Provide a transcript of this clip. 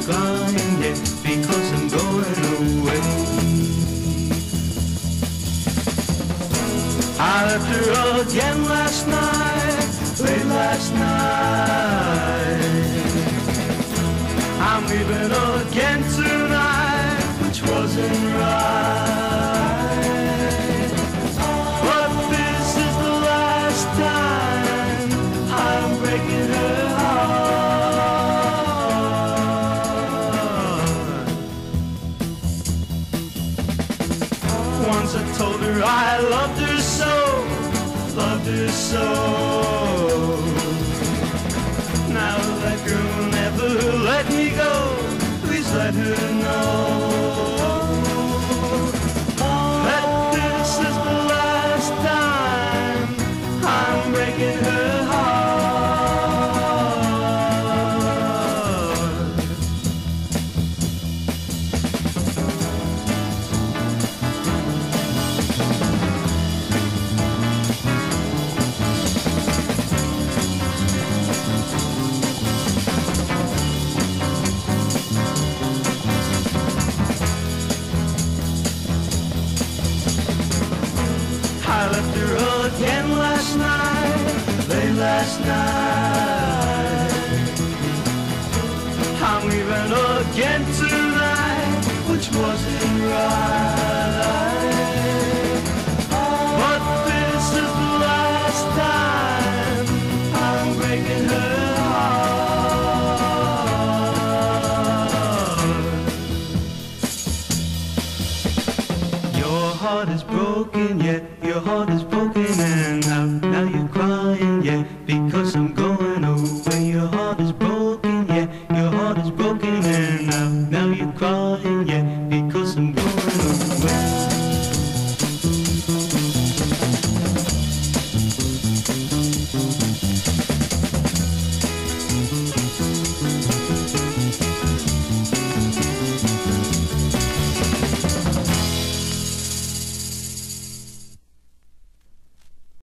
flying yet because I'm going away. I left her again last night, late last night. I'm leaving again tonight, which wasn't right. But this is the last time I'm breaking her heart. Once I told her I loved her so, loved her so. Now that girl will never let me go. Please let her know that this is the last time I'm breaking her again last night, late last night. I'm leaving again tonight, which wasn't right.